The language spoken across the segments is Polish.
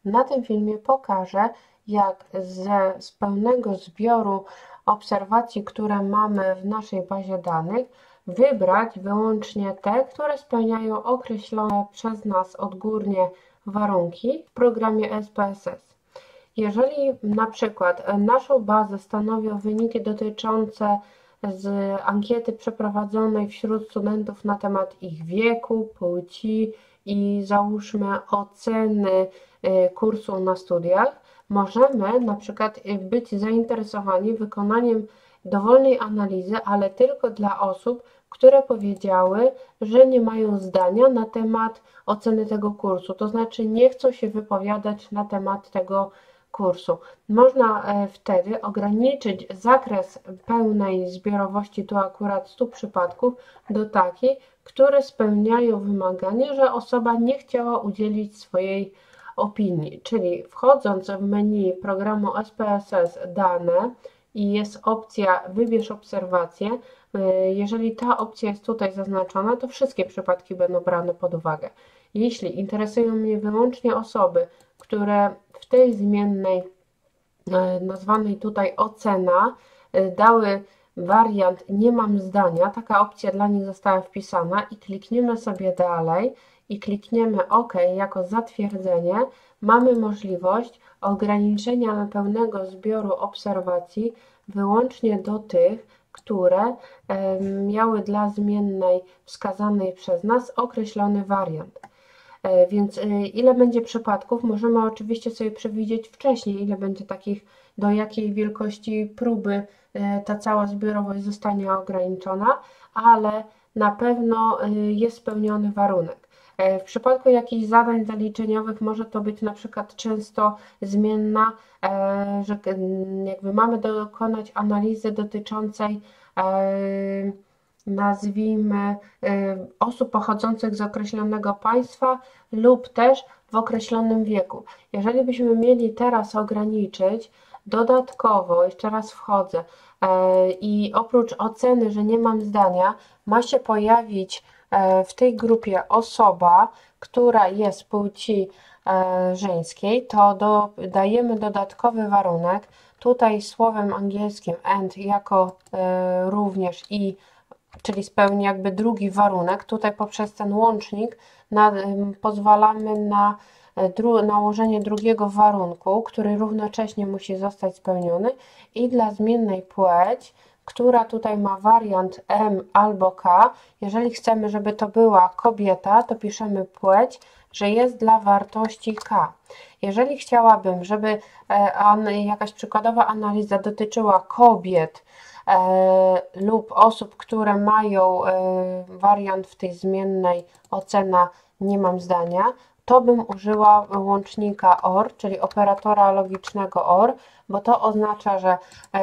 Na tym filmie pokażę, jak z pełnego zbioru obserwacji, które mamy w naszej bazie danych, wybrać wyłącznie te, które spełniają określone przez nas odgórnie warunki w programie SPSS. Jeżeli na przykład naszą bazę stanowią wyniki dotyczące z ankiety przeprowadzonej wśród studentów na temat ich wieku, płci i załóżmy oceny kursu na studiach, możemy na przykład być zainteresowani wykonaniem dowolnej analizy, ale tylko dla osób, które powiedziały, że nie mają zdania na temat oceny tego kursu, to znaczy nie chcą się wypowiadać na temat tego kursu. Można wtedy ograniczyć zakres pełnej zbiorowości, tu akurat 100 przypadków, do takich, które spełniają wymaganie, że osoba nie chciała udzielić swojej opinii. Czyli wchodząc w menu programu SPSS dane i jest opcja wybierz obserwację, jeżeli ta opcja jest tutaj zaznaczona, to wszystkie przypadki będą brane pod uwagę. Jeśli interesują mnie wyłącznie osoby, które w tej zmiennej nazwanej tutaj ocena dały wariant nie mam zdania, taka opcja dla nich została wpisana i klikniemy sobie dalej i klikniemy OK jako zatwierdzenie, mamy możliwość ograniczenia pełnego zbioru obserwacji wyłącznie do tych, które miały dla zmiennej wskazanej przez nas określony wariant. Więc ile będzie przypadków, możemy oczywiście sobie przewidzieć wcześniej, ile będzie takich, do jakiej wielkości próby ta cała zbiorowość zostanie ograniczona, ale na pewno jest spełniony warunek. W przypadku jakichś zadań zaliczeniowych może to być na przykład często zmienna, że jakby mamy dokonać analizy dotyczącej nazwijmy osób pochodzących z określonego państwa lub też w określonym wieku. Jeżeli byśmy mieli teraz ograniczyć dodatkowo, jeszcze raz wchodzę, i oprócz oceny, że nie mam zdania, ma się pojawić w tej grupie osoba, która jest płci żeńskiej, to dajemy dodatkowy warunek, tutaj słowem angielskim and jako również i, czyli spełni jakby drugi warunek, tutaj poprzez ten łącznik pozwalamy na nałożenie drugiego warunku, który równocześnie musi zostać spełniony i dla zmiennej płeć, która tutaj ma wariant M albo K, jeżeli chcemy, żeby to była kobieta, to piszemy płeć, że jest dla wartości K. Jeżeli chciałabym, żeby jakaś przykładowa analiza dotyczyła kobiet lub osób, które mają wariant w tej zmiennej ocena nie mam zdania, to bym użyła łącznika OR, czyli operatora logicznego OR, bo to oznacza, że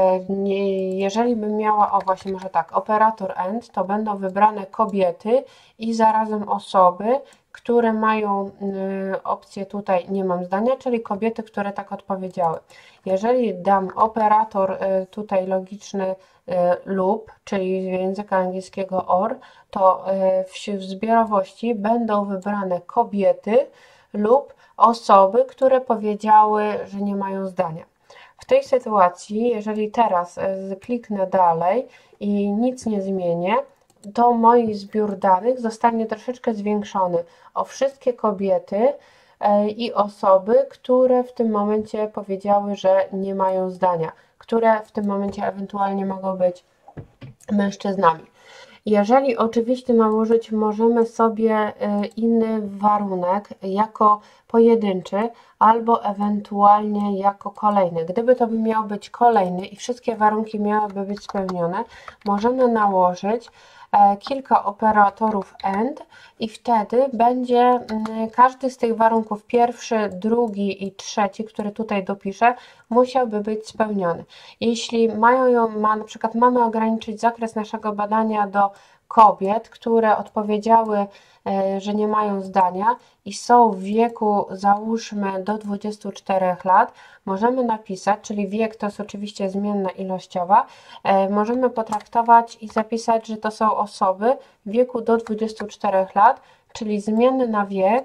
jeżeli bym miała, o właśnie może tak, operator AND, to będą wybrane kobiety i zarazem osoby, które mają opcję tutaj nie mam zdania, czyli kobiety, które tak odpowiedziały. Jeżeli dam operator tutaj logiczny lub, czyli z języka angielskiego OR, to w zbiorowości będą wybrane kobiety lub osoby, które powiedziały, że nie mają zdania. W tej sytuacji, jeżeli teraz kliknę dalej i nic nie zmienię, to mój zbiór danych zostanie troszeczkę zwiększony o wszystkie kobiety i osoby, które w tym momencie powiedziały, że nie mają zdania, które w tym momencie ewentualnie mogą być mężczyznami. Jeżeli oczywiście nałożyć możemy sobie inny warunek jako pojedynczy albo ewentualnie jako kolejny. Gdyby to miał być kolejny i wszystkie warunki miałyby być spełnione, możemy nałożyć kilka operatorów AND i wtedy będzie każdy z tych warunków, pierwszy, drugi i trzeci, który tutaj dopiszę, musiałby być spełniony. Jeśli na przykład mamy ograniczyć zakres naszego badania do kobiet, które odpowiedziały, że nie mają zdania i są w wieku załóżmy do 24 lat, możemy napisać, czyli wiek to jest oczywiście zmienna ilościowa, możemy potraktować i zapisać, że to są osoby w wieku do 24 lat, czyli zmienny na wiek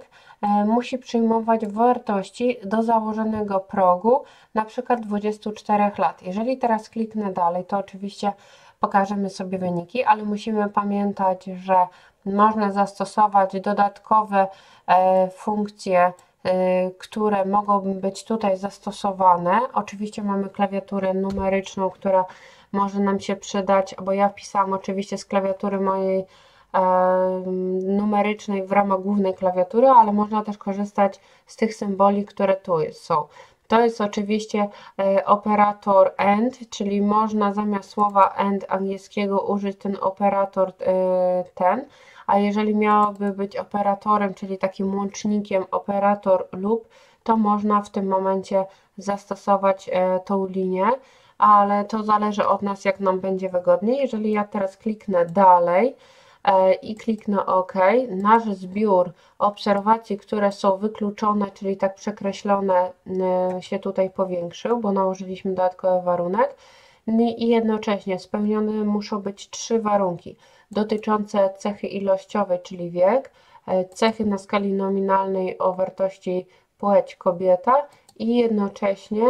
musi przyjmować wartości do założonego progu, na przykład 24 lat. Jeżeli teraz kliknę dalej, to oczywiście pokażemy sobie wyniki, ale musimy pamiętać, że można zastosować dodatkowe funkcje, które mogą być tutaj zastosowane. Oczywiście mamy klawiaturę numeryczną, która może nam się przydać, bo ja wpisałam oczywiście z klawiatury mojej numerycznej w ramach głównej klawiatury, ale można też korzystać z tych symboli, które tu są. To jest oczywiście operator AND, czyli można zamiast słowa AND angielskiego użyć ten operator ten, a jeżeli miałoby być operatorem, czyli takim łącznikiem operator lub, to można w tym momencie zastosować tą linię, ale to zależy od nas, jak nam będzie wygodniej. Jeżeli ja teraz kliknę dalej i kliknę OK, nasz zbiór obserwacji, które są wykluczone, czyli tak przekreślone, się tutaj powiększył, bo nałożyliśmy dodatkowy warunek i jednocześnie spełnione muszą być 3 warunki dotyczące cechy ilościowej, czyli wiek, cechy na skali nominalnej o wartości płeć kobieta i jednocześnie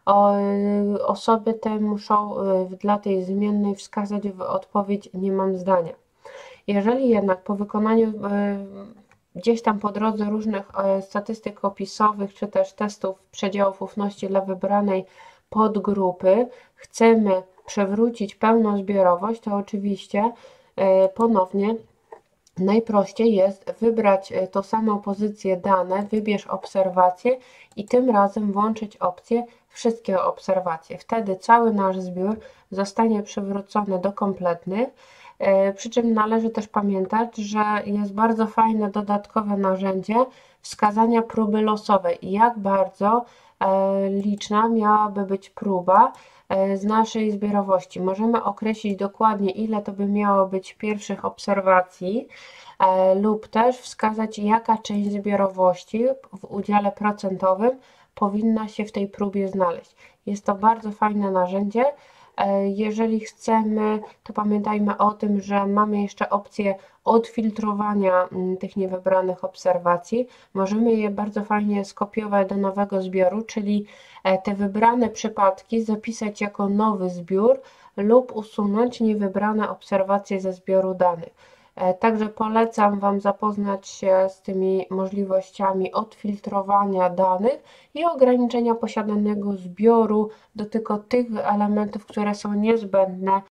osoby te muszą dla tej zmiennej wskazać w odpowiedź nie mam zdania. Jeżeli jednak po wykonaniu gdzieś tam po drodze różnych statystyk opisowych, czy też testów przedziałów ufności dla wybranej podgrupy chcemy przywrócić pełną zbiorowość, to oczywiście ponownie najprościej jest wybrać tą samą pozycję dane, wybierz obserwacje i tym razem włączyć opcję wszystkie obserwacje. Wtedy cały nasz zbiór zostanie przywrócony do kompletnych. Przy czym należy też pamiętać, że jest bardzo fajne dodatkowe narzędzie wskazania próby losowej. Jak bardzo liczna miałaby być próba z naszej zbiorowości. Możemy określić dokładnie, ile to by miało być pierwszych obserwacji lub też wskazać, jaka część zbiorowości w udziale procentowym powinna się w tej próbie znaleźć. Jest to bardzo fajne narzędzie. Jeżeli chcemy, to pamiętajmy o tym, że mamy jeszcze opcję odfiltrowania tych niewybranych obserwacji. Możemy je bardzo fajnie skopiować do nowego zbioru, czyli te wybrane przypadki zapisać jako nowy zbiór lub usunąć niewybrane obserwacje ze zbioru danych. Także polecam Wam zapoznać się z tymi możliwościami odfiltrowania danych i ograniczenia posiadanego zbioru do tylko tych elementów, które są niezbędne